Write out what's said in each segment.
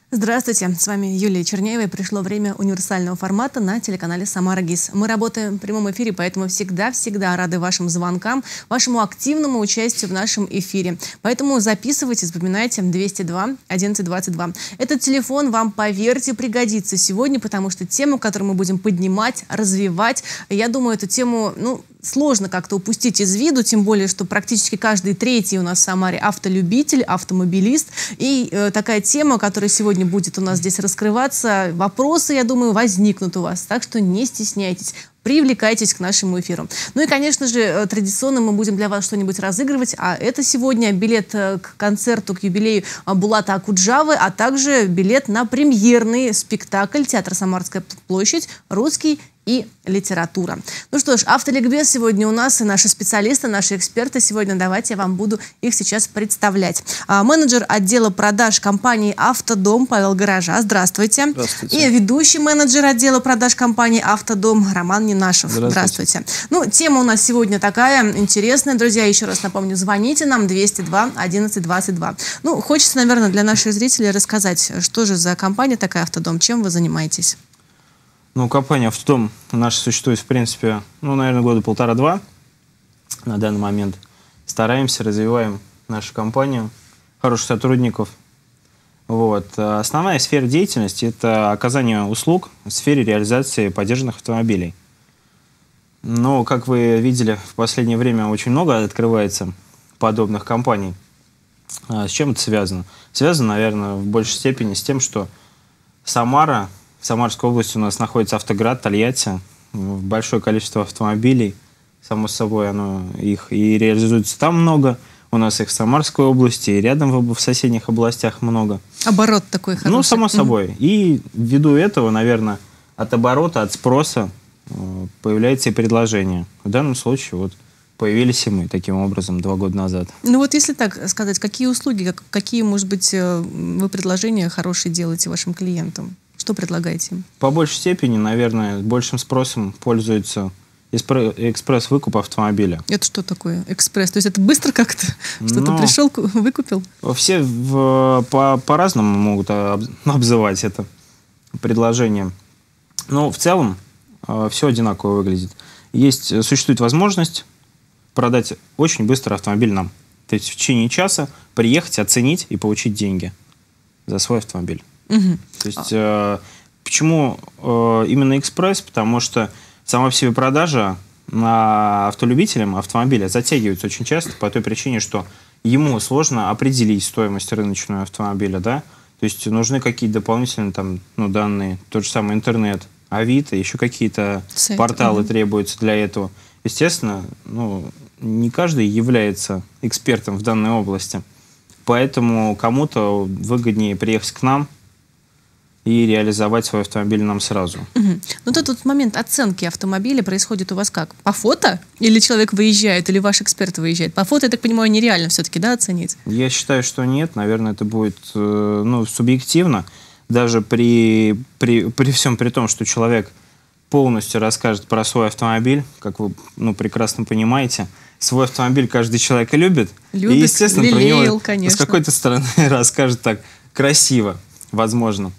Здравствуйте, с вами Юлия Черняева, и пришло время универсального формата на телеканале «Самара ГИС». Мы работаем в прямом эфире, поэтому всегда рады вашим звонкам, вашему активному участию в нашем эфире. Поэтому записывайте, запоминайте 202 11 22. Этот телефон вам, поверьте, пригодится сегодня, потому что тему, которую мы будем поднимать, развивать, я думаю, эту тему, сложно как-то упустить из виду, тем более, что практически каждый третий у нас в Самаре автолюбитель, автомобилист. И такая тема, которая сегодня будет у нас здесь раскрываться, вопросы, я думаю, возникнут у вас. Так что не стесняйтесь. Привлекайтесь к нашему эфиру. Ну и, конечно же, традиционно мы будем для вас что-нибудь разыгрывать. А это сегодня билет к концерту, к юбилею Булата Акуджавы, а также билет на премьерный спектакль театра «Самарская площадь» «Русский и литература». Ну что ж, автоликбез сегодня у нас, и наши специалисты, наши эксперты сегодня. Давайте я вам буду их сейчас представлять. Менеджер отдела продаж компании «Автодом» Павел Гаража. Здравствуйте. Здравствуйте. И ведущий менеджер отдела продаж компании «Автодом» Роман Нинашев. Здравствуйте. Ну, тема у нас сегодня такая интересная, друзья. Еще раз напомню, звоните нам 202 11 22. Ну, хочется, наверное, для наших зрителей рассказать, что же за компания такая «Автодом», чем вы занимаетесь? Ну, компания «Автодом» наша существует, в принципе, наверное, года полтора-два на данный момент. Стараемся, развиваем нашу компанию, хороших сотрудников. Основная сфера деятельности – это оказание услуг в сфере реализации подержанных автомобилей. Но, как вы видели, в последнее время очень много открывается подобных компаний. С чем это связано? Связано, наверное, в большей степени с тем, что в Самарской области у нас находится Автоград, Тольятти, большое количество автомобилей, само собой, их и реализуется там много. У нас их в Самарской области, и рядом в соседних областях много. Оборот такой хороший. Ну, само собой. И ввиду этого, наверное, от оборота, от спроса появляется и предложение. В данном случае появились и мы таким образом 2 года назад. Ну вот если так сказать, какие услуги, какие, может быть, вы предложения хорошие делаете вашим клиентам? Что предлагаете им? По большей степени, наверное, большим спросом пользуется экспресс-выкуп автомобиля. Это что такое экспресс? То есть это быстро как-то? Что-то пришел, выкупил? Все по-разному могут обзывать это предложение. Но в целом все одинаково выглядит. Существует возможность продать очень быстро автомобиль нам. То есть в течение часа приехать, оценить и получить деньги за свой автомобиль. То есть почему именно экспресс? Потому что сама по себе продажа автолюбителям автомобиля затягивается очень часто по той причине, что ему сложно определить стоимость рыночного автомобиля, да? То есть нужны какие-то дополнительные данные, тот же самый интернет, Авито, еще какие-то порталы требуются для этого. Естественно, не каждый является экспертом в данной области, поэтому кому-то выгоднее приехать к нам и реализовать свой автомобиль нам сразу. Ну, тот момент оценки автомобиля происходит у вас как? По фото? Или человек выезжает, или ваш эксперт выезжает? По фото, я так понимаю, нереально все-таки, да, оценить? Я считаю, что нет. Наверное, это будет субъективно. Даже при всем при том, что человек полностью расскажет про свой автомобиль, как вы прекрасно понимаете, свой автомобиль каждый человек любит. И, естественно, лелеял, про него конечно. С какой-то стороны расскажет так красиво, возможно.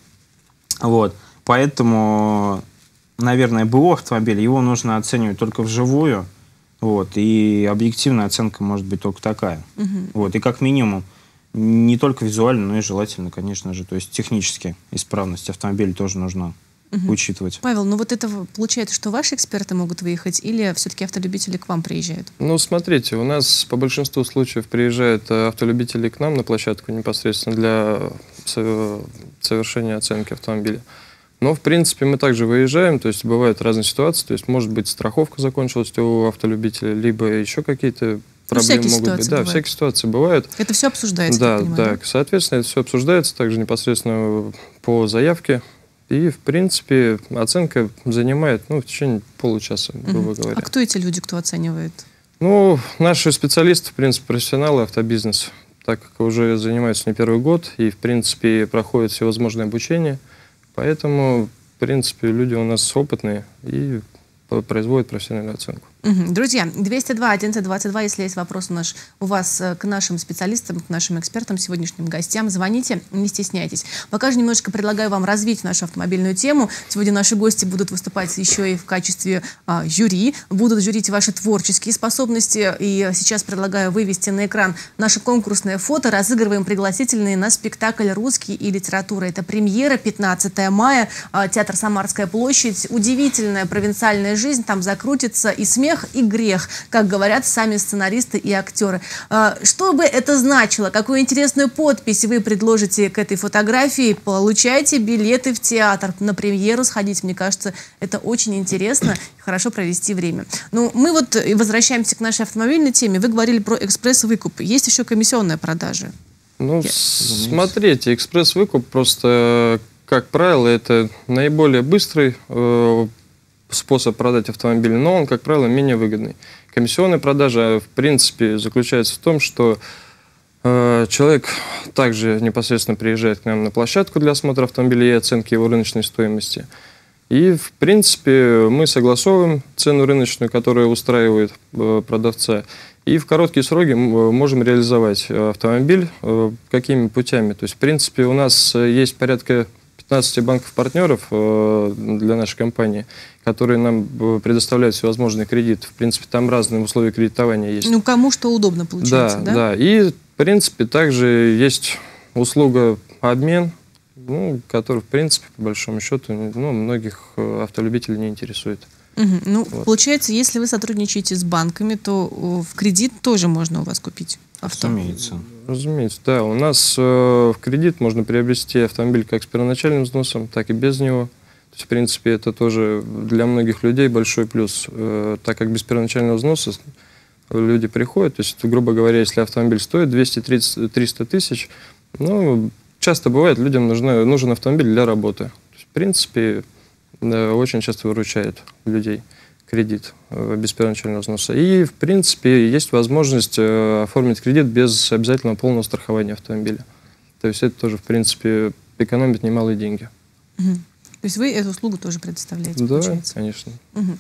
Поэтому, наверное, БУ автомобиля, его нужно оценивать только вживую. И объективная оценка может быть только такая. И как минимум, не только визуально, но и желательно, конечно же, то есть технически исправность автомобиля тоже нужна учитывать. Павел, это получается, что ваши эксперты могут выехать, или все-таки автолюбители к вам приезжают? Смотрите, у нас по большинству случаев приезжают автолюбители к нам на площадку непосредственно для совершения оценки автомобиля. Но, в принципе, мы также выезжаем, то есть бывают разные ситуации, то есть, может быть, страховка закончилась у автолюбителя, либо еще какие-то проблемы могут быть. Да, всякие ситуации бывают. Это все обсуждается, да, я понимаю, да? Соответственно, это все обсуждается также непосредственно по заявке. И, в принципе, оценка занимает, в течение получаса, грубо говоря. А кто эти люди, кто оценивает? Наши специалисты, в принципе, профессионалы автобизнеса, так как уже занимаются не первый год и, в принципе, проходят всевозможные обучения. Поэтому, в принципе, люди у нас опытные и производят профессиональную оценку. Друзья, 202-11-22, если есть вопрос у вас к нашим специалистам, к нашим экспертам, сегодняшним гостям, звоните, не стесняйтесь. Пока же немножечко предлагаю вам развить нашу автомобильную тему. Сегодня наши гости будут выступать еще и в качестве жюри, будут жюрить ваши творческие способности. И сейчас предлагаю вывести на экран наше конкурсное фото. Разыгрываем пригласительные на спектакль «Русский и литература». Это премьера, 15 мая, театр «Самарская площадь». Удивительная провинциальная жизнь, там закрутится и смех, и грех, как говорят сами сценаристы и актеры. Что бы это значило? Какую интересную подпись вы предложите к этой фотографии? Получайте билеты в театр, на премьеру сходить. Мне кажется, это очень интересно, хорошо провести время. Ну, мы вот возвращаемся к нашей автомобильной теме. Вы говорили про экспресс-выкуп. Есть еще комиссионная продажа. Ну, смотрите, экспресс-выкуп просто, как правило, это наиболее быстрый способ продать автомобиль, но он, как правило, менее выгодный. Комиссионная продажа, в принципе, заключается в том, что человек также непосредственно приезжает к нам на площадку для осмотра автомобиля и оценки его рыночной стоимости. И, в принципе, мы согласовываем цену рыночную, которая устраивает продавца, и в короткие сроки можем реализовать автомобиль какими путями. То есть, в принципе, у нас есть порядка 15 банков-партнеров для нашей компании, которые нам предоставляют всевозможные кредиты. В принципе, там разные условия кредитования есть. Ну, кому что удобно получается, да? Да. И, в принципе, также есть услуга обмен, ну, который, в принципе, по большому счету, ну, многих автолюбителей не интересует. Ну, вот. Получается, если вы сотрудничаете с банками, то в кредит тоже можно у вас купить авто? Разумеется, да. У нас в кредит можно приобрести автомобиль как с первоначальным взносом, так и без него. То есть, в принципе, это тоже для многих людей большой плюс, так как без первоначального взноса люди приходят. То есть, грубо говоря, если автомобиль стоит 230-300 тысяч, ну, часто бывает, людям нужен автомобиль для работы. То есть, в принципе, очень часто выручает людей кредит без первоначального взноса. И, в принципе, есть возможность оформить кредит без обязательного полного страхования автомобиля. То есть это тоже, в принципе, экономит немалые деньги. То есть вы эту услугу тоже предоставляете, да, получается? Конечно.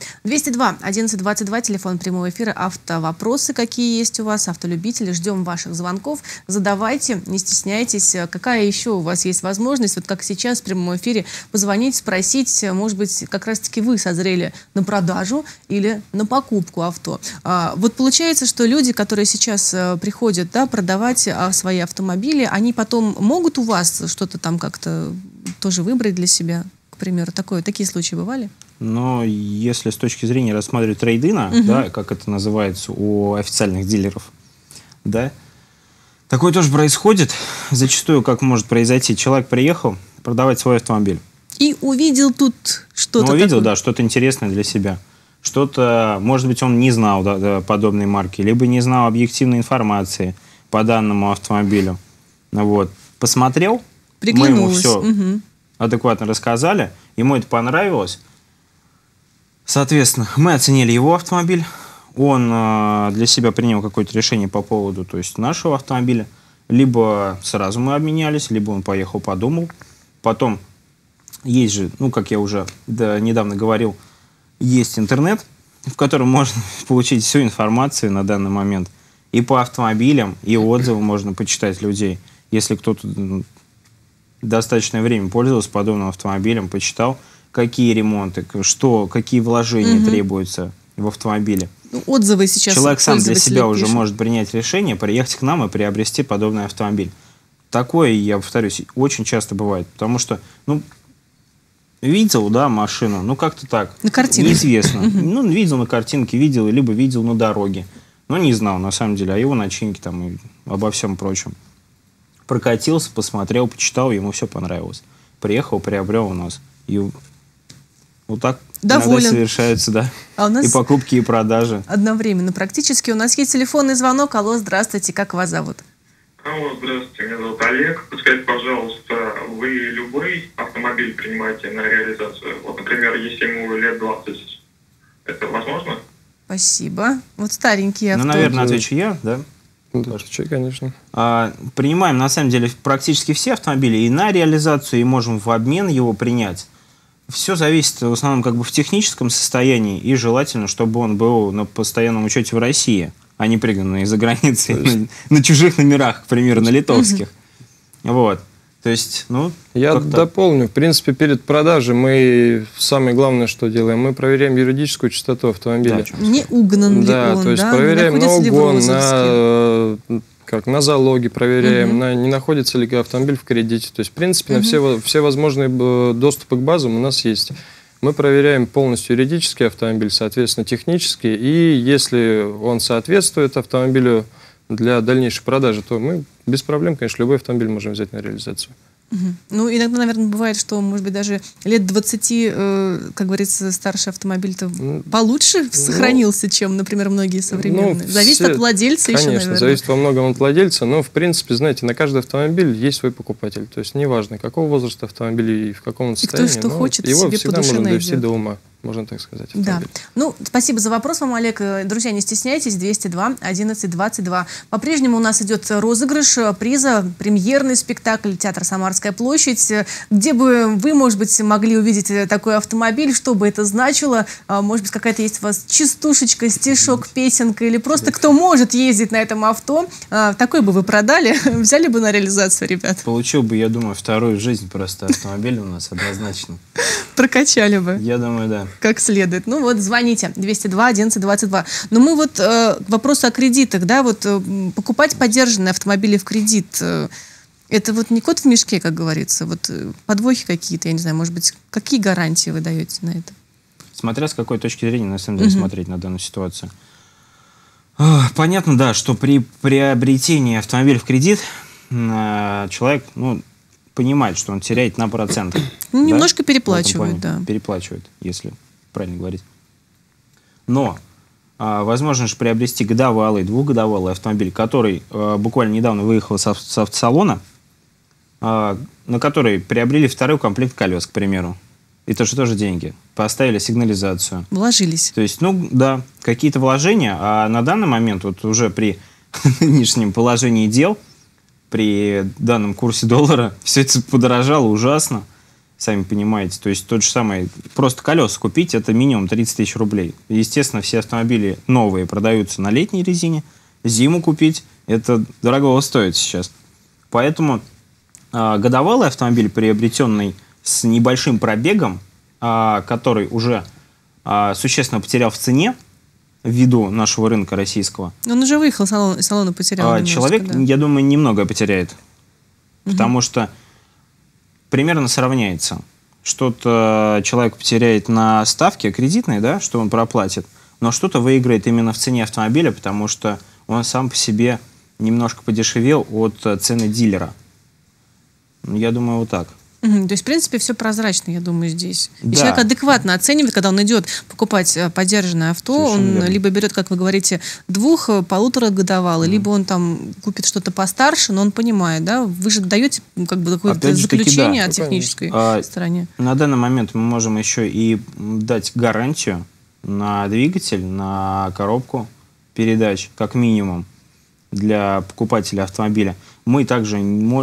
202-11-22, телефон прямого эфира, автовопросы какие есть у вас, автолюбители, ждем ваших звонков, задавайте, не стесняйтесь. Какая еще у вас есть возможность, вот как сейчас в прямом эфире, позвонить, спросить, может быть, как раз-таки вы созрели на продажу или на покупку авто. Вот получается, что люди, которые сейчас приходят, да, продавать свои автомобили, они потом могут у вас что-то там как-то тоже выбрать для себя? К примеру, такие случаи бывали? Но если с точки зрения рассматривать трейд-ина, да, как это называется у официальных дилеров, да, такое тоже происходит. Зачастую, как может произойти, человек приехал продавать свой автомобиль. И увидел тут что-то. Увидел, да, что-то интересное для себя. Что-то, может быть, он не знал подобной марки, либо не знал объективной информации по данному автомобилю. Вот. Посмотрел, мы ему все адекватно рассказали, ему это понравилось. Соответственно, мы оценили его автомобиль, он для себя принял какое-то решение по поводу, то есть, нашего автомобиля. Либо сразу мы обменялись, либо он поехал, подумал. Потом есть же, ну, как я уже недавно говорил, есть интернет, в котором можно получить всю информацию на данный момент. И по автомобилям, и отзывы можно почитать людей. Если кто-то достаточное время пользовался подобным автомобилем, почитал, какие ремонты, какие вложения требуются в автомобиле. Отзывы сейчас. Человек сам для себя уже может принять решение, приехать к нам и приобрести подобный автомобиль. Такое, я повторюсь, очень часто бывает. Потому что, ну, видел, да, машину, ну, как-то так. На картинке. Неизвестно. Ну, видел на картинке, видел, либо видел на дороге. Но не знал, на самом деле, о его начинке там и обо всем прочем. Прокатился, посмотрел, почитал, ему все понравилось. Приехал, приобрел у нас. И вот так иногда совершаются, да, у нас и покупки, и продажи. Одновременно практически. У нас есть телефонный звонок. Алло, здравствуйте, как вас зовут? Алло, здравствуйте, меня зовут Олег. Подскажите, пожалуйста, вы любой автомобиль принимаете на реализацию? Вот, например, если ему лет 20, это возможно? Спасибо. Вот старенькие авто. Ну, наверное, отвечу я, да? Отвечай, конечно. Принимаем, на самом деле, практически все автомобили и на реализацию, и можем в обмен его принять. все зависит в основном как бы в техническом состоянии, и желательно, чтобы он был на постоянном учете в России, а не пригнанный из-за границы на чужих номерах, к примеру, на литовских. Вот. То есть, ну... Я дополню. В принципе, перед продажей мы самое главное, что делаем, мы проверяем юридическую чистоту автомобиля. Да, не угнан ли он, то есть да? проверяем на угон, на залоги проверяем, не находится ли автомобиль в кредите. То есть, в принципе, на все возможные доступы к базам у нас есть. Мы проверяем полностью юридический автомобиль, соответственно, технический. И если он соответствует автомобилю для дальнейшей продажи, то мы без проблем, конечно, любой автомобиль можем взять на реализацию. Ну, иногда, наверное, бывает, что, может быть, даже лет 20, как говорится, старший автомобиль-то получше сохранился, чем, например, многие современные. Зависит от владельца еще, наверное. Конечно, зависит во многом от владельца, но, в принципе, знаете, на каждый автомобиль есть свой покупатель. То есть неважно, какого возраста автомобиля и в каком он состоянии, кто что хочет, его себе всегда по душе можно довести найдет. до ума. Можно так сказать. Да. Ну, спасибо за вопрос вам, Олег. Друзья, не стесняйтесь. 202 11 22. По-прежнему у нас идет розыгрыш приза, премьерный спектакль «Театр Самарская площадь», где бы вы, может быть, могли увидеть такой автомобиль, что бы это значило. Может быть, какая-то есть у вас частушечка, стишок, песенка, или просто кто может ездить на этом авто. Такой бы вы продали, взяли бы на реализацию, ребят? Получил бы, я думаю, вторую жизнь просто автомобиль у нас однозначно. Прокачали бы. Я думаю, да. Как следует. Ну вот, звоните. 202 11 22. Но мы вот к вопросу о кредитах, да, вот покупать подержанные автомобили в кредит, это вот не кот в мешке, как говорится, вот подвохи какие-то, я не знаю, может быть, какие гарантии вы даете на это? Смотря с какой точки зрения, на самом деле, смотреть на данную ситуацию. Понятно, да, что при приобретении автомобиля в кредит человек, ну, понимает, что он теряет на процентах. Ну, немножко переплачивает, да. Переплачивает, если правильно говорить. Но возможно же приобрести годовалый, двухгодовалый автомобиль, который буквально недавно выехал с автосалона, на который приобрели второй комплект колес, к примеру. И то, что тоже деньги. Поставили сигнализацию. Вложились. То есть, ну, да, какие-то вложения, а на данный момент, вот уже при нынешнем положении дел, при данном курсе доллара, все это подорожало ужасно, сами понимаете. То есть тот же самый, просто колеса купить, это минимум 30 тысяч рублей. Естественно, все автомобили новые продаются на летней резине, зиму купить, это дорого стоит сейчас. Поэтому годовалый автомобиль, приобретенный с небольшим пробегом, который уже существенно потерял в цене, ввиду нашего рынка российского. Он уже выехал из салона, потерял немножко, человек, да. я думаю, немного потеряет. Потому что примерно сравняется. Что-то человек потеряет на ставке кредитной, да, что он проплатит, но что-то выиграет именно в цене автомобиля, потому что он сам по себе немножко подешевел от цены дилера. Я думаю, вот так. То есть, в принципе, все прозрачно, я думаю, здесь. И Да. человек адекватно оценивает, когда он идет покупать подержанное авто, Совершенно он верно. либо берет, как вы говорите, полуторагодовалый, либо он там купит что-то постарше, но он понимает, да, вы же даете как бы какое-то Опять же таки, заключение да. о технической стороне. На данный момент мы можем еще и дать гарантию на двигатель, на коробку передач, как минимум, для покупателя автомобиля. Мы также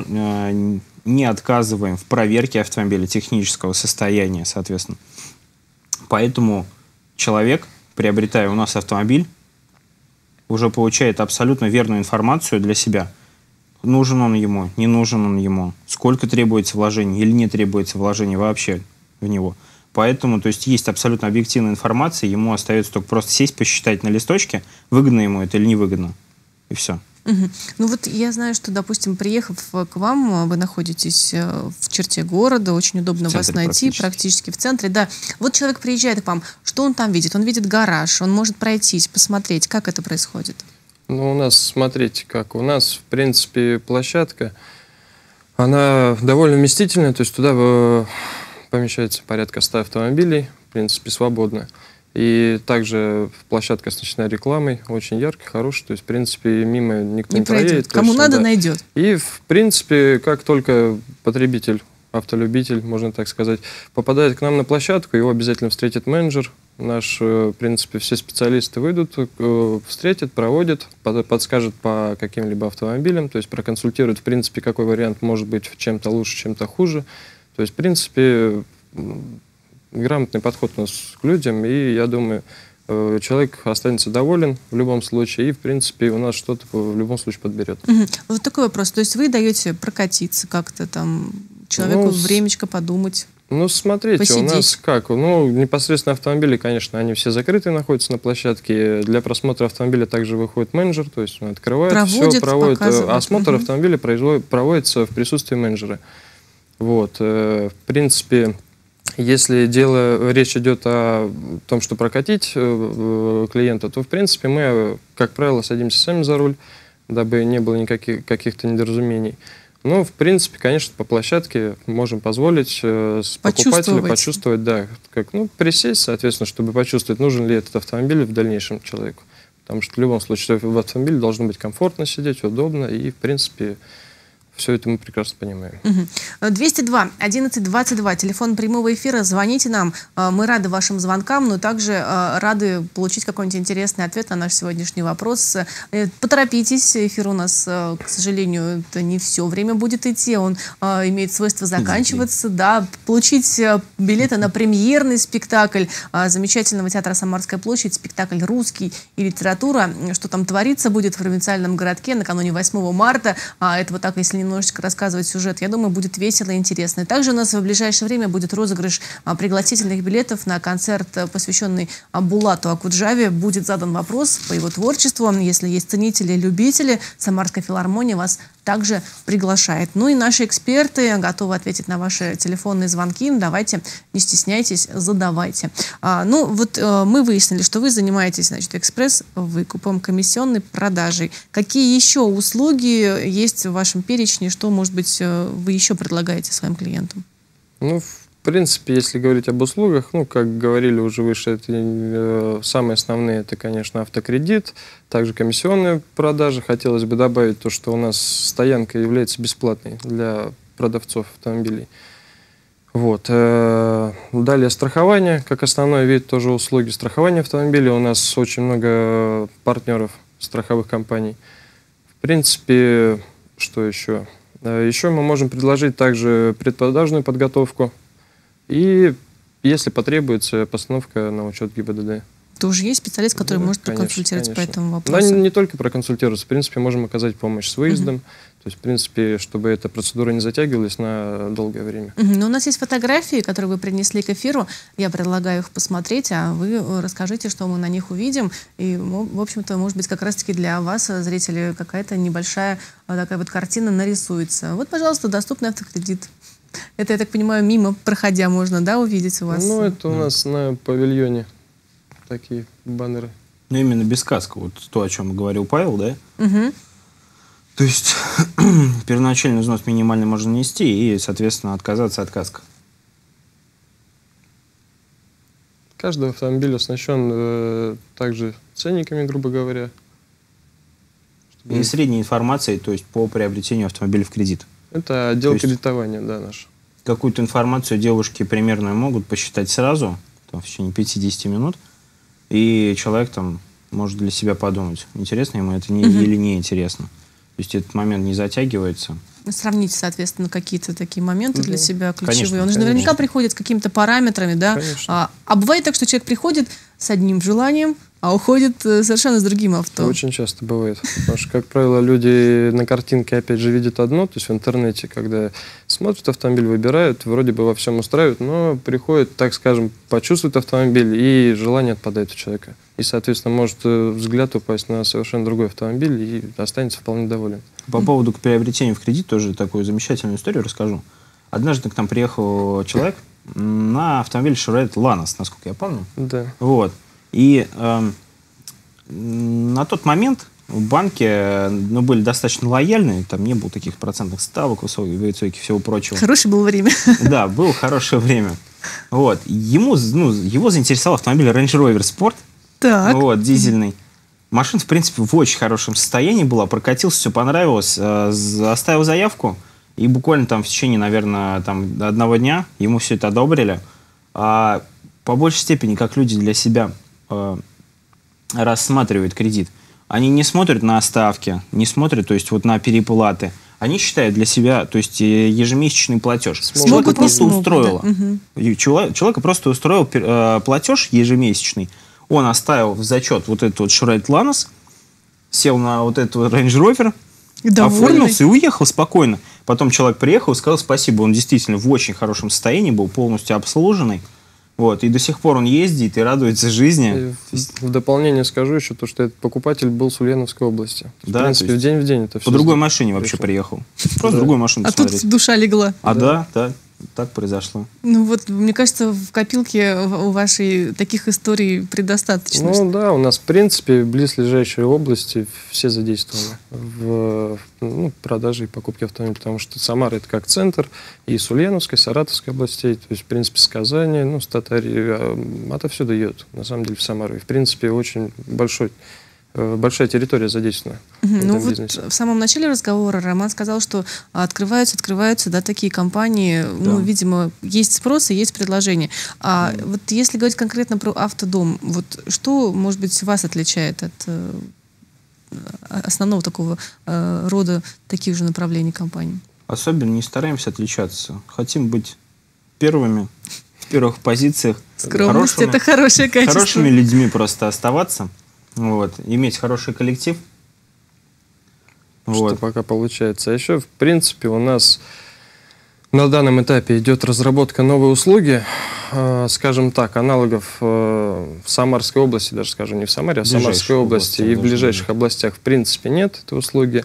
не отказываем в проверке автомобиля, технического состояния, соответственно. Поэтому человек, приобретая у нас автомобиль, уже получает абсолютно верную информацию для себя. Нужен он ему, не нужен он ему, сколько требуется вложений или не требуется вложений вообще в него. Поэтому, то есть, есть абсолютно объективная информация, ему остается только просто сесть, посчитать на листочке, выгодно ему это или невыгодно. И все. Ну вот я знаю, что, допустим, приехав к вам, вы находитесь в черте города, очень удобно вас найти, практически в центре. Да. Вот человек приезжает к вам, что он там видит? Он видит гараж, он может пройтись, посмотреть, как это происходит? Ну, у нас, смотрите, как у нас, в принципе, площадка, она довольно вместительная, то есть туда помещается порядка 100 автомобилей, в принципе, свободно. И также площадка оснащена рекламой, очень яркой, хорошей. То есть, в принципе, мимо никто не проедет. Кому точно, надо, да. найдет. И, в принципе, как только потребитель, автолюбитель, можно так сказать, попадает к нам на площадку, его обязательно встретит менеджер. Наш, в принципе, все специалисты выйдут, встретят, проводят, подскажут по каким-либо автомобилям, то есть проконсультируют, в принципе, какой вариант может быть чем-то лучше, чем-то хуже. То есть, в принципе, грамотный подход у нас к людям, и я думаю, человек останется доволен в любом случае, и, в принципе, у нас что-то в любом случае подберет. Вот такой вопрос. То есть вы даете прокатиться как-то там, человеку времечко подумать? Ну, смотрите, посидеть. У нас как? Ну, непосредственно автомобили, конечно, они все закрыты, находятся на площадке. Для просмотра автомобиля также выходит менеджер, то есть он открывает все, проводит. Осмотр автомобиля проводится в присутствии менеджера. Вот. В принципе, если речь идет о том, что прокатить клиента, то, в принципе, мы, как правило, садимся сами за руль, дабы не было никаких каких-то недоразумений. Ну, в принципе, конечно, по площадке можем позволить покупателю почувствовать, да, присесть, соответственно, чтобы почувствовать, нужен ли этот автомобиль в дальнейшем человеку. Потому что в любом случае в автомобиле должно быть комфортно сидеть, удобно, и, в принципе, все это мы прекрасно понимаем. 202-11-22, телефон прямого эфира, звоните нам. Мы рады вашим звонкам, но также рады получить какой-нибудь интересный ответ на наш сегодняшний вопрос. Поторопитесь, эфир у нас, к сожалению, это не все время будет идти, он имеет свойство заканчиваться. Да, получить билеты на премьерный спектакль замечательного театра «Самарская площадь», спектакль «Русский» и литература. Что там творится будет в провинциальном городке накануне 8 марта. Это вот так, если немножечко рассказывать сюжет, я думаю, будет весело и интересно. И также у нас в ближайшее время будет розыгрыш пригласительных билетов на концерт, посвященный Булату Акуджаве. Будет задан вопрос по его творчеству. Если есть ценители, любители, Самарская филармония вас также приглашает. Ну и наши эксперты готовы ответить на ваши телефонные звонки. Давайте, не стесняйтесь, задавайте. Мы выяснили, что вы занимаетесь, значит, экспресс-выкупом, комиссионной продажей. Какие еще услуги есть в вашем перечне? Что, может быть, вы еще предлагаете своим клиентам? Ну, в принципе, если говорить об услугах, как говорили уже выше, это самые основные, это, конечно, автокредит, также комиссионные продажи. Хотелось бы добавить то, что у нас стоянка является бесплатной для продавцов автомобилей. Вот. Далее страхование, как основной вид тоже услуги страхования автомобиля. У нас очень много партнеров страховых компаний. В принципе, что еще? Еще мы можем предложить также предпродажную подготовку и, если потребуется, постановка на учет ГИБДД. Тоже есть специалист, который может проконсультировать по этому вопросу? Да, не только проконсультироваться, в принципе, можем оказать помощь с выездом. То есть, в принципе, чтобы эта процедура не затягивалась на долгое время. Но у нас есть фотографии, которые вы принесли к эфиру. Я предлагаю их посмотреть, а вы расскажите, что мы на них увидим. И, в общем-то, может быть, как раз-таки для вас, зрители, какая-то небольшая такая вот картина нарисуется. Вот, пожалуйста, доступный автокредит. Это, я так понимаю, мимо проходя можно, да, увидеть у вас? Ну, это у нас на павильоне такие баннеры. Ну, именно без каска. Вот то, о чем говорил Павел, да? То есть первоначальный взнос минимальный можно нести и, соответственно, отказаться от каска. Каждый автомобиль оснащен также ценниками, грубо говоря. И средней информацией, то есть по приобретению автомобиля в кредит. Это отдел кредитования, да, наш. Какую-то информацию девушки примерно могут посчитать сразу, там, в течение 5-10 минут, и человек там может для себя подумать, интересно ему это или не интересно. То есть этот момент не затягивается. Сравните, соответственно, какие-то такие моменты для себя ключевые. Конечно, Он же наверняка приходит с какими-то параметрами, да? А бывает так, что человек приходит с одним желанием, а уходит совершенно с другим авто. Очень часто бывает. Потому что, как правило, люди на картинке, опять же, видят одно, то есть в интернете, когда смотрят автомобиль, выбирают, вроде бы во всем устраивают, но приходит, так скажем, почувствует автомобиль, и желание отпадает у человека. И, соответственно, может взгляд упасть на совершенно другой автомобиль и останется вполне доволен. По поводу приобретения в кредит тоже такую замечательную историю расскажу. Однажды к нам приехал человек на автомобиль Chevrolet Lanos, насколько я помню. Да. Вот. И на тот момент в банке были достаточно лояльны, там не было таких процентных ставок высоких и всего прочего. Хорошее было время. Да, было хорошее время. Вот. Его заинтересовал автомобиль Range Rover Sport. Так. Вот, дизельный. Машина, в принципе, в очень хорошем состоянии была, прокатился, все понравилось, оставил заявку, и буквально там в течение, наверное, одного дня ему все это одобрили. А по большей степени, как люди для себя рассматривают кредит, они не смотрят на ставки, не смотрят, то есть вот на переплаты, они считают для себя, то есть ежемесячный платеж. Смогут, Человека не просто смогут, устроило. да. Мгм. Человека просто устроил платеж ежемесячный. Он оставил в зачет вот этот вот Chevrolet Lanos, сел на вот этот вот Range Rover, И довольный. оформился и уехал спокойно. Потом человек приехал и сказал спасибо. Он действительно в очень хорошем состоянии был, полностью обслуженный. Вот, и до сих пор он ездит и радуется жизни. И в дополнение скажу еще то, что этот покупатель был с Ульяновской области. Да, В принципе, то есть в день это все. По другой машине вообще приехал. Просто Да. другую машину А тут посмотреть. душа легла. Да, так произошло. Ну вот, мне кажется, в копилке у вашей таких историй предостаточно. Ну да, у нас, в принципе, близлежащие области все задействованы в продаже и покупке автомобиля, потому что Самара — это как центр, и с Ульяновской, Саратовской областей, то есть, в принципе, с Казани, с Татарии, отовсюду идет, на самом деле, в Самару. И, в принципе, очень большая территория задействована в Ну этом вот бизнесе. в самом начале разговора Роман сказал, что открываются, да, такие компании, ну, видимо, есть спрос и есть предложение. А вот если говорить конкретно про Автодом, вот что, может быть, вас отличает от основного такого рода таких же направлений компаний? Особенно не стараемся отличаться. Хотим быть первыми, в первых позициях. Скромность — это хорошее качество. Хорошими людьми просто оставаться. Вот, иметь хороший коллектив. Что Вот. пока получается. А еще, в принципе, у нас на данном этапе идет разработка новой услуги, скажем так, аналогов в Самарской области, даже скажу не в Самаре, а в Самарской области и в ближайших областях, в принципе, нет этой услуги.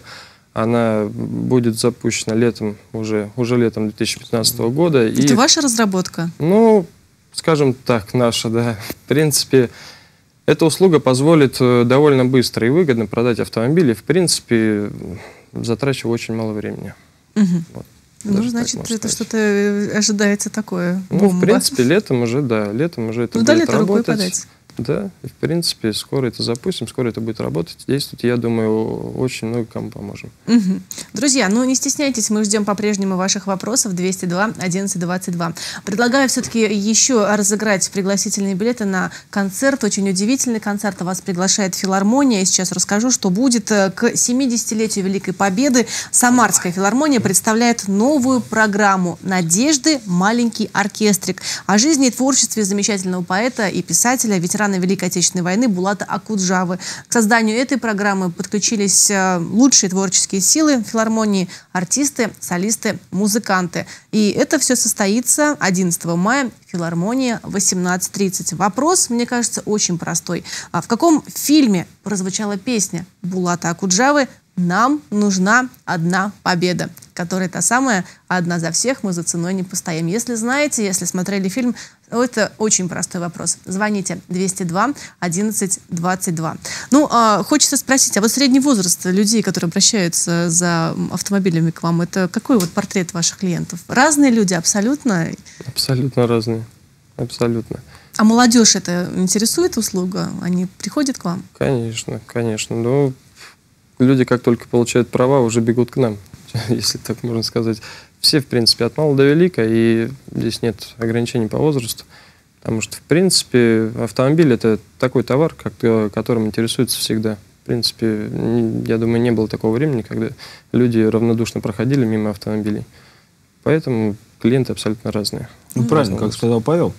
Она будет запущена летом, уже летом 2015 года. Это ваша разработка? Ну, скажем так, наша, да. В принципе, эта услуга позволит довольно быстро и выгодно продать автомобили, в принципе, затрачивая очень мало времени. Угу. Вот. Ну, Даже значит, так можно это сказать. что-то ожидается такое. Ну, в бомба. принципе, летом уже это Ну, до будет лета рукой работать. подать. Да, и, в принципе, скоро это запустим, скоро это будет работать, действовать. Я думаю, очень много кому поможем. Угу. Друзья, ну не стесняйтесь, мы ждем по-прежнему ваших вопросов 202 11 22. Предлагаю все-таки еще разыграть пригласительные билеты на концерт, очень удивительный концерт. Вас приглашает филармония. Я сейчас расскажу, что будет. К 70-летию Великой Победы Самарская филармония представляет новую программу «Надежды. Маленький оркестрик» о жизни и творчестве замечательного поэта и писателя, ветерана Великой Отечественной войны Булата Акуджавы. К созданию этой программы подключились лучшие творческие силы филармонии, артисты, солисты, музыканты. И это все состоится 11 мая в филармонии в 18:30. Вопрос, мне кажется, очень простой. А в каком фильме прозвучала песня Булата Акуджавы «Нам нужна одна победа», которая та самая «Одна за всех, мы за ценой не постоим». Если знаете, если смотрели фильм, это очень простой вопрос. Звоните 202 11 22. Ну, хочется спросить, а вот средний возраст людей, которые обращаются за автомобилями к вам, это какой вот портрет ваших клиентов? Разные люди абсолютно? Абсолютно разные. Абсолютно. А молодежь это интересует услуга? Они приходят к вам? Конечно, конечно. Но люди, как только получают права, уже бегут к нам, если так можно сказать. Все, в принципе, от мала до велика, и здесь нет ограничений по возрасту. Потому что, в принципе, автомобиль — это такой товар, которым интересуются всегда. В принципе, я думаю, не было такого времени, когда люди равнодушно проходили мимо автомобилей. Поэтому клиенты абсолютно разные. Ну, правильно, как сказал Павел,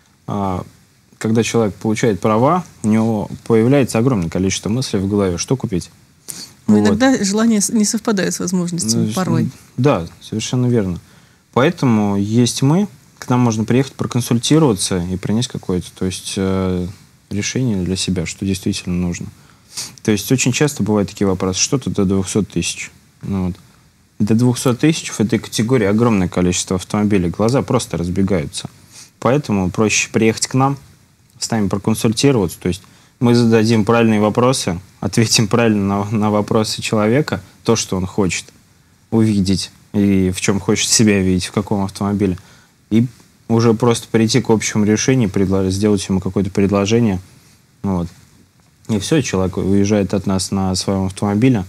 когда человек получает права, у него появляется огромное количество мыслей в голове, что купить. Но Вот. иногда желания не совпадают с возможностями, порой. Да, совершенно верно. Поэтому есть мы, к нам можно приехать, проконсультироваться и принять какое-то, то есть, решение для себя, что действительно нужно. То есть очень часто бывают такие вопросы, что-то до 200 тысяч. Ну, вот. До 200 тысяч в этой категории огромное количество автомобилей, глаза просто разбегаются. Поэтому проще приехать к нам, с нами проконсультироваться, то есть мы зададим правильные вопросы, ответим правильно на вопросы человека, то, что он хочет увидеть и в чем хочет себя видеть, в каком автомобиле. И уже просто прийти к общему решению, сделать ему какое-то предложение. Вот. И все, человек уезжает от нас на своем автомобиле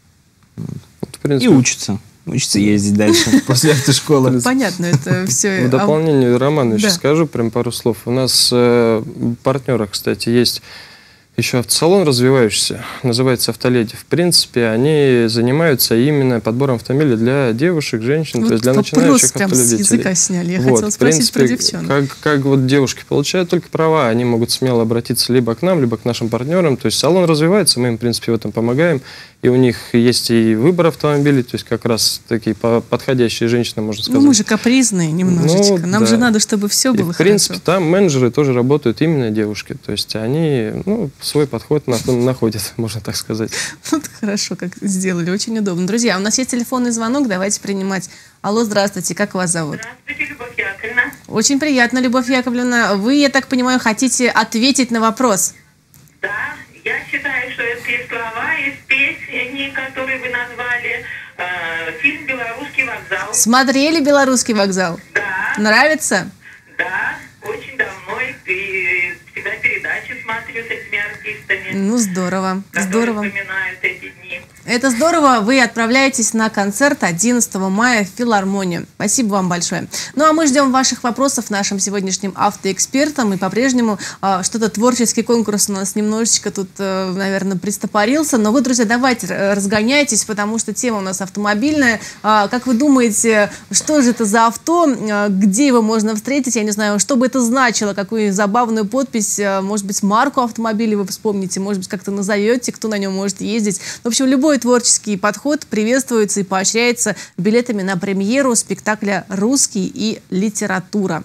В принципе, и учится. Учится ездить дальше после автошколы. Понятно, это все. в дополнение, Роман, еще Да. скажу прям пару слов. У нас партнеры, кстати, есть Еще автосалон развивающийся, называется «Автоледи». В принципе, они занимаются именно подбором автомобилей для девушек, женщин, то есть для начинающих прям автолюбителей. с языка сняли. Я хотела спросить про девчонок. Как вот девушки получают только права, они могут смело обратиться либо к нам, либо к нашим партнерам. То есть салон развивается, мы им, в принципе, в этом помогаем. И у них есть и выбор автомобилей, то есть как раз такие подходящие женщины, можно сказать. Ну, мы же капризные немножечко. Нам же надо, чтобы все было хорошо. В принципе, там менеджеры тоже работают именно девушки. То есть они свой подход находят, можно так сказать. Вот хорошо, как сделали. Очень удобно. Друзья, у нас есть телефонный звонок. Давайте принимать. Алло, здравствуйте. Как вас зовут? Здравствуйте, Любовь Яковлевна. Очень приятно, Любовь Яковлевна. Вы, я так понимаю, хотите ответить на вопрос? Да, я считаю, что эти слова из песни, которые вы назвали, фильм «Белорусский вокзал». Смотрели «Белорусский вокзал»? Да. Нравится? Да, очень давно. И всегда передачи смотрю с этими артистами. Ну, здорово. Здорово. Вспоминают эти дни. Это здорово. Вы отправляетесь на концерт 11 мая в филармонию. Спасибо вам большое. Ну, а мы ждем ваших вопросов нашим сегодняшним автоэкспертам. И по-прежнему что-то творческий конкурс у нас немножечко тут, наверное, пристопорился. Но вы, друзья, давайте разгоняйтесь, потому что тема у нас автомобильная. Как вы думаете, что же это за авто? Где его можно встретить? Я не знаю, что бы это значило, какую забавную подпись, может быть, марку автомобиля вы вспомните, может быть, как-то назовете, кто на нем может ездить. В общем, любой творческий подход приветствуется и поощряется билетами на премьеру спектакля «Русский и литература».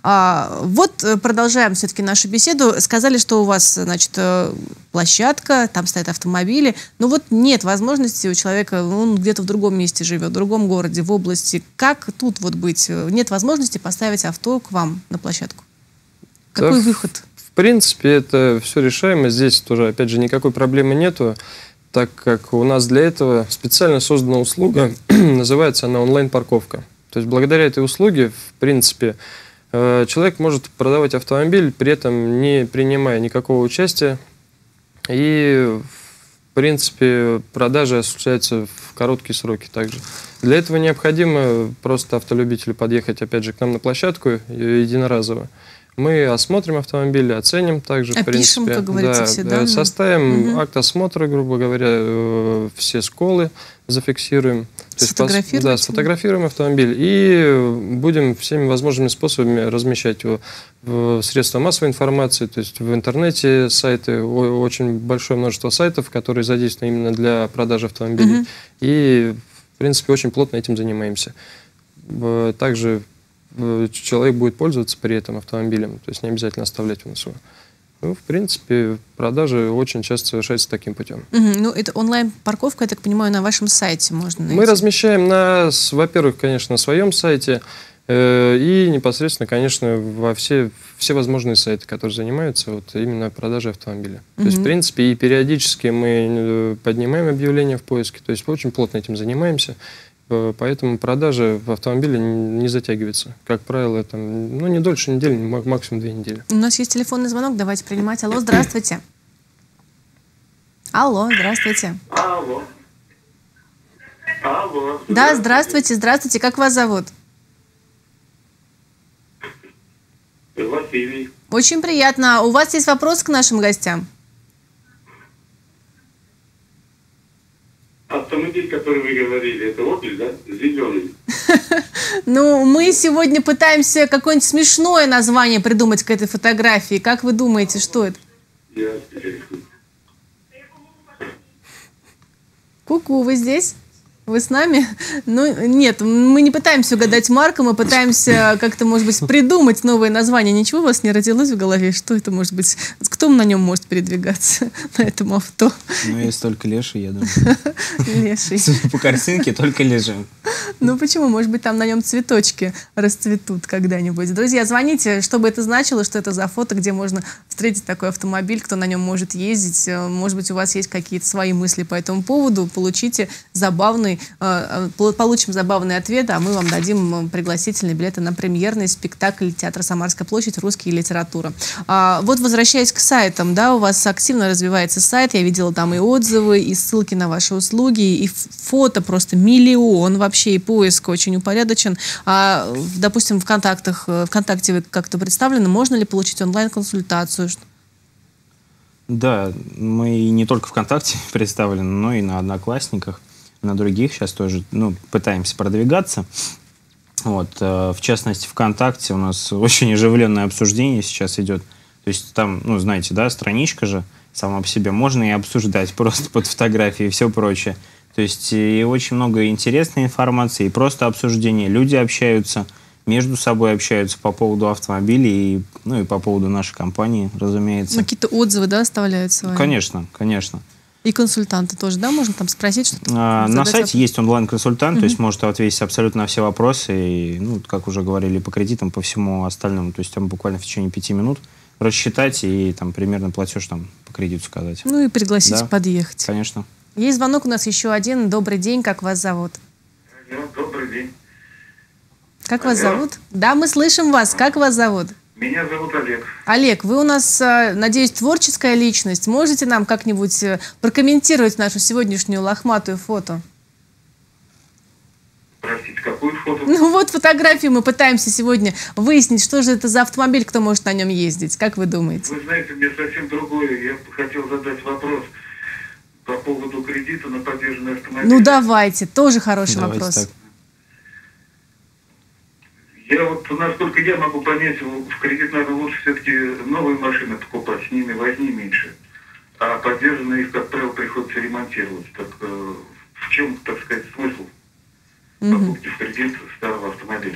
Вот продолжаем все-таки нашу беседу. Сказали, что у вас, значит, площадка, там стоят автомобили, но вот нет возможности у человека, он где-то в другом месте живет, в другом городе, в области. Как тут вот быть? Нет возможности поставить авто к вам на площадку. Какой выход? В принципе, это все решаемо. Здесь тоже, опять же, никакой проблемы нету, так как у нас для этого специально создана услуга, называется она онлайн-парковка. То есть благодаря этой услуге, в принципе, человек может продавать автомобиль, при этом не принимая никакого участия. И, в принципе, продажи осуществляются в короткие сроки также. Для этого необходимо просто автолюбителю подъехать, опять же, к нам на площадку единоразово. Мы осмотрим автомобили, оценим также, в принципе. Как говорится, все данные. Составим акт осмотра, грубо говоря, все сколы зафиксируем. Сфотографируем автомобиль и будем всеми возможными способами размещать его в средства массовой информации, то есть в интернете сайты, очень большое множество сайтов, которые задействованы именно для продажи автомобилей. И, в принципе, очень плотно этим занимаемся. Также человек будет пользоваться при этом автомобилем, то есть не обязательно оставлять у нас его. Ну, в принципе, продажи очень часто совершаются таким путем. Ну, это онлайн-парковка, я так понимаю, на вашем сайте можно найти? Мы размещаем, во-первых, конечно, на своем сайте, и непосредственно, конечно, во все возможные сайты, которые занимаются вот именно продажей автомобиля. То есть, в принципе, и периодически мы поднимаем объявления в поиске, то есть очень плотно этим занимаемся. Поэтому продажа в автомобиле не затягивается. Как правило, это не дольше недели, максимум 2 недели. У нас есть телефонный звонок, давайте принимать. Алло, здравствуйте. Алло, здравствуйте. Алло. Алло. Да, здравствуйте, здравствуйте. Как вас зовут? Василий. Очень приятно. У вас есть вопрос к нашим гостям? Автомобиль, который вы говорили, это «Опель», да? Зеленый. Ну, мы сегодня пытаемся какое-нибудь смешное название придумать к этой фотографии. Как вы думаете, что это? Ку-ку, вы здесь? Вы с нами? Ну, нет, мы не пытаемся угадать марку, мы пытаемся как-то, может быть, придумать новое название. Ничего у вас не родилось в голове? Что это может быть? Кто на нем может передвигаться, на этом авто? Ну, есть только леший, я думаю. Леший. По картинке только лежим. Ну, почему? Может быть, там на нем цветочки расцветут когда-нибудь. Друзья, звоните, что бы это значило, что это за фото, где можно встретить такой автомобиль, кто на нем может ездить. Может быть, у вас есть какие-то свои мысли по этому поводу. Получите получим забавный ответ, а мы вам дадим пригласительные билеты на премьерный спектакль театра «Самарская площадь. Русский и литература». Вот возвращаясь к сайтам, да, у вас активно развивается сайт, я видела там и отзывы, и ссылки на ваши услуги, и фото просто миллион вообще, и поиск очень упорядочен. Допустим, ВКонтакте вы как-то представлены, можно ли получить онлайн-консультацию? Да, мы и не только ВКонтакте представлены, но и на Одноклассниках, на других сейчас тоже, ну, пытаемся продвигаться. Вот, в частности, ВКонтакте у нас очень оживленное обсуждение сейчас идет. То есть там, ну, знаете, да, страничка же сама по себе, можно и обсуждать просто под фотографии и все прочее. То есть и очень много интересной информации, и просто обсуждения. Люди общаются, между собой общаются по поводу автомобилей, и, ну, и по поводу нашей компании, разумеется. Какие-то отзывы, да, оставляют свои? Конечно, конечно. И консультанты тоже, да, можно там спросить что-то? На сайте есть онлайн-консультант, то есть может ответить абсолютно на все вопросы, и, ну, как уже говорили, по кредитам, по всему остальному, то есть там буквально в течение 5 минут рассчитать и там примерно платеж там по кредиту сказать. Ну и пригласить Да, подъехать. конечно. Есть звонок у нас еще один. Добрый день, как вас зовут? Добрый день. Как вас Алло. зовут? Да, мы слышим вас. Как вас зовут? Меня зовут Олег. Олег, вы у нас, надеюсь, творческая личность. Можете нам как-нибудь прокомментировать нашу сегодняшнюю лохматую фото? Простите, какую фото? Ну вот фотографию мы пытаемся сегодня выяснить, что же это за автомобиль, кто может на нем ездить. Как вы думаете? Вы знаете, мне совсем другое. Я хотел задать вопрос по поводу кредита на поддержанный автомобиль. Ну давайте, тоже хороший Давайте вопрос. так. Я вот, насколько я могу понять, в кредит, наверное, лучше все-таки новые машины покупать, с ними возни меньше. А поддержанные их, как правило, приходится ремонтировать. Так в чем, так сказать, смысл покупки в кредит старого автомобиля?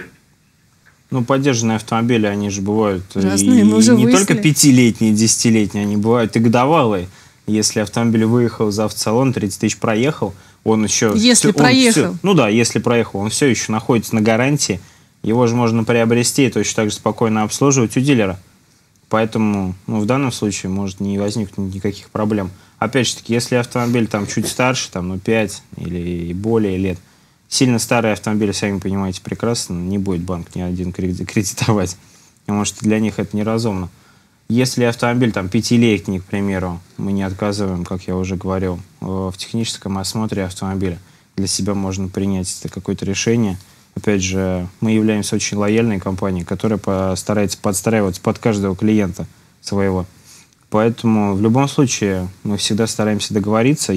Ну, поддержанные автомобили, они же бывают Разные, и мы уже не выяснили. только 5-летние, 10-летние, они бывают и годовалые. Если автомобиль выехал из автосалона, 30 тысяч проехал, он еще... Если проехал. Ну да, если проехал, он все еще находится на гарантии. Его же можно приобрести и точно так же спокойно обслуживать у дилера. Поэтому, ну, в данном случае может не возникнуть никаких проблем. Опять же таки, если автомобиль там чуть старше, там, ну, 5 или более лет, сильно старые автомобили, сами понимаете прекрасно, не будет банк ни один кредитовать. Потому что для них это неразумно. Если автомобиль там 5-летний, к примеру, мы не отказываем, как я уже говорил, в техническом осмотре автомобиля. Для себя можно принять это какое-то решение. Опять же, мы являемся очень лояльной компанией, которая постарается подстраиваться под каждого клиента своего. Поэтому в любом случае мы всегда стараемся договориться,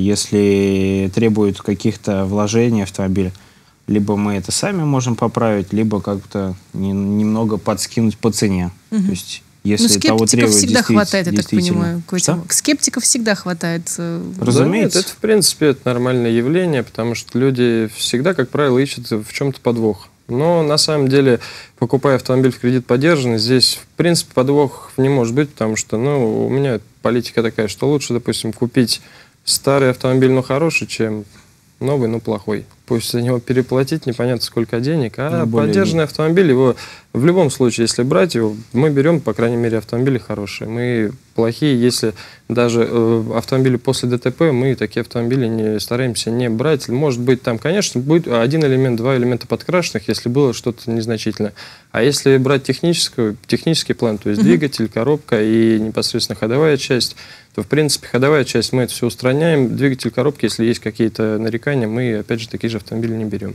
если требует каких-то вложений автомобиля, либо мы это сами можем поправить, либо как-то немного подскинуть по цене. То есть, если Ну, того скептиков требует всегда хватает, я так действительно. понимаю. к этим. Скептиков всегда хватает. Разумеется. Да нет, это, в принципе, это нормальное явление, потому что люди всегда, как правило, ищут в чем-то подвох. Но на самом деле, покупая автомобиль в кредит поддержанный, здесь, в принципе, подвох не может быть, потому что, ну, у меня политика такая, что лучше, допустим, купить старый автомобиль, но хороший, чем новый, но плохой. Пусть за него переплатить непонятно сколько денег, а Ну, поддержанный автомобиль, его в любом случае, если брать его, мы берем, по крайней мере, автомобили хорошие. Мы плохие, если даже автомобили после ДТП, мы такие автомобили не стараемся не брать. Может быть, там, конечно, будет один элемент, два элемента подкрашенных, если было что-то незначительное. А если брать технический план, то есть двигатель, коробка и непосредственно ходовая часть, то, в принципе, ходовая часть мы это все устраняем. Двигатель, коробки, если есть какие-то нарекания, мы, опять же, такие же автомобили не берем.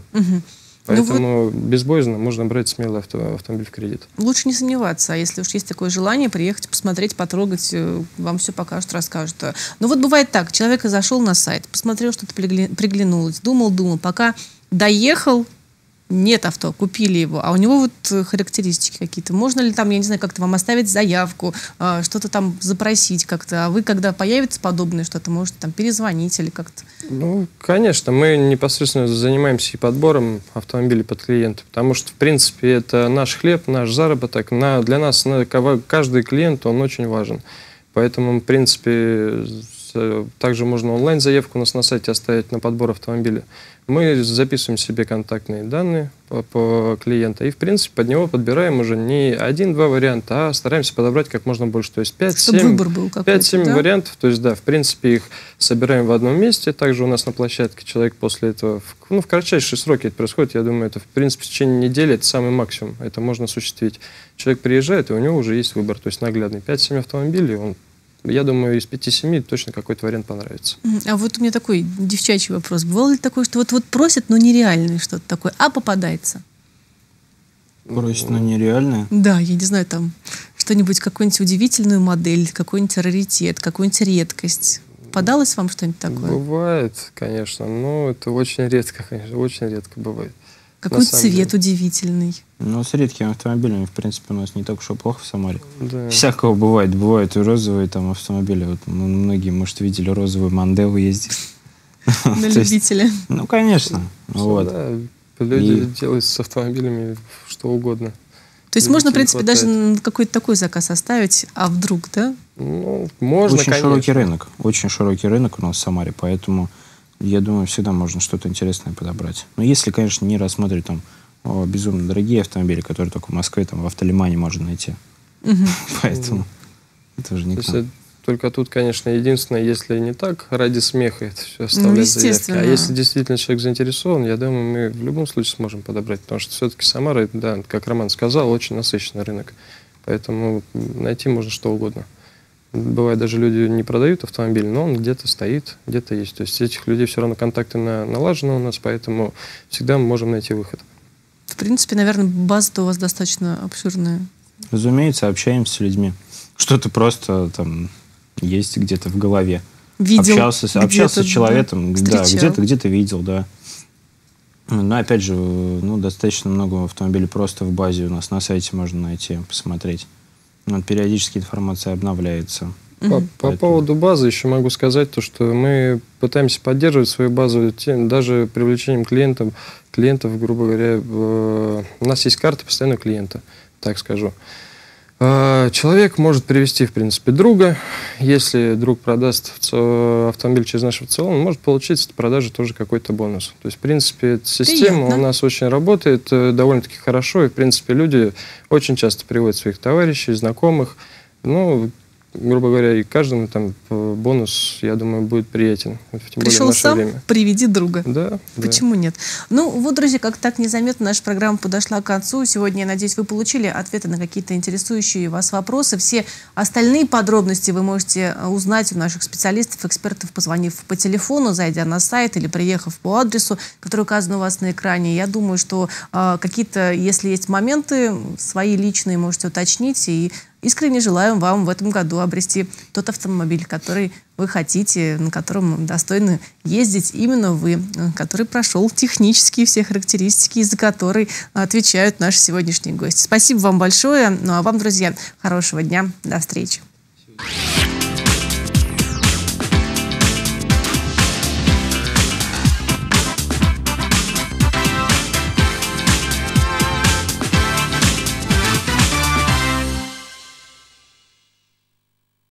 Поэтому безбоязненно можно брать смело автомобиль в кредит. Лучше не сомневаться, а если уж есть такое желание, приехать, посмотреть, потрогать, вам все покажут, расскажут. Но вот бывает так, человек зашел на сайт, посмотрел, что-то приглянулось, думал, пока доехал, нет авто, купили его, а у него вот характеристики какие-то. Можно ли там, я не знаю, как-то вам оставить заявку, что-то там запросить как-то, а вы, когда появится подобное что-то, можете там перезвонить или как-то? Ну, конечно, мы непосредственно занимаемся и подбором автомобилей под клиента, потому что, в принципе, это наш хлеб, наш заработок. Для нас каждый клиент, он очень важен. Поэтому, в принципе, также можно онлайн-заявку у нас на сайте оставить на подбор автомобиля. Мы записываем себе контактные данные по клиенту и, в принципе, под него подбираем уже не 1-2 варианта, а стараемся подобрать как можно больше. То есть 5-7 вариантов. То есть, да, в принципе, их собираем в одном месте. Также у нас на площадке человек после этого, в кратчайшие сроки это происходит. Я думаю, это, в принципе, в течение недели это самый максимум. Это можно осуществить. Человек приезжает, и у него уже есть выбор. То есть наглядный. 5-7 автомобилей, я думаю, из 5-7 точно какой-то вариант понравится. А вот у меня такой девчачий вопрос. Бывало ли такое, что вот просят, но нереальное что-то такое, а попадается? Просят, но нереальное? Да, я не знаю, там что-нибудь, какую-нибудь удивительную модель, какой-нибудь раритет, какую-нибудь редкость? Попадалось вам что-нибудь такое? Бывает, конечно, но это очень редко, конечно, очень редко бывает. Какой цвет удивительный? Ну, с редкими автомобилями, в принципе, у нас не так уж и плохо в Самаре. Да. Всякого бывает. Бывают и розовые там автомобили. Вот, многие, может, видели розовую Мандеву ездить. На любителя. Ну, конечно. Вот. Да, люди делают с автомобилями что угодно. То есть можно, в принципе, даже какой-то такой заказ оставить, а вдруг, да? Ну, можно, очень конечно. широкий рынок. Очень широкий рынок у нас в Самаре, поэтому, я думаю, всегда можно что-то интересное подобрать. Но если, конечно, не рассмотреть там безумно дорогие автомобили, которые только в Москве, там, в Автолимане можно найти. Поэтому это уже не к нам. Только тут, конечно, единственное, если не так, ради смеха это все оставлять заявки. А если действительно человек заинтересован, я думаю, мы в любом случае сможем подобрать. Потому что все-таки Самара, да, как Роман сказал, очень насыщенный рынок. Поэтому найти можно что угодно. Бывает, даже люди не продают автомобиль, но он где-то стоит, где-то есть. То есть этих людей все равно контакты налажены у нас, поэтому всегда мы можем найти выход. В принципе, наверное, база-то у вас достаточно обширная. Разумеется, общаемся с людьми. Что-то просто там есть где-то в голове. Видел, общался с человеком, да, встречал. где-то видел, да. Но опять же, ну, достаточно много автомобилей просто в базе у нас на сайте можно найти, посмотреть. Но периодически информация обновляется. По поводу базы еще могу сказать, то, что мы пытаемся поддерживать свою базу даже привлечением клиентов, грубо говоря. У нас есть карта постоянного клиента, так скажу. Человек может привести, в принципе, друга. Если друг продаст автомобиль через наш аукцион, он может получить с продажи тоже какой-то бонус. То есть, в принципе, эта система у нас очень работает довольно-таки хорошо. И, в принципе, люди очень часто приводят своих товарищей, знакомых. Ну, грубо говоря, и каждому там бонус, я думаю, будет приятен. Тем Пришел сам, время. приведи друга. Да. Почему нет? Ну, вот, друзья, как так незаметно наша программа подошла к концу. Сегодня, я надеюсь, вы получили ответы на какие-то интересующие вас вопросы. Все остальные подробности вы можете узнать у наших специалистов, экспертов, позвонив по телефону, зайдя на сайт или приехав по адресу, который указан у вас на экране. Я думаю, что какие-то, если есть моменты, свои личные можете уточнить. И искренне желаем вам в этом году обрести тот автомобиль, который вы хотите, на котором достойны ездить именно вы, который прошел технические все характеристики, за которые отвечают наши сегодняшние гости. Спасибо вам большое. Ну а вам, друзья, хорошего дня. До встречи.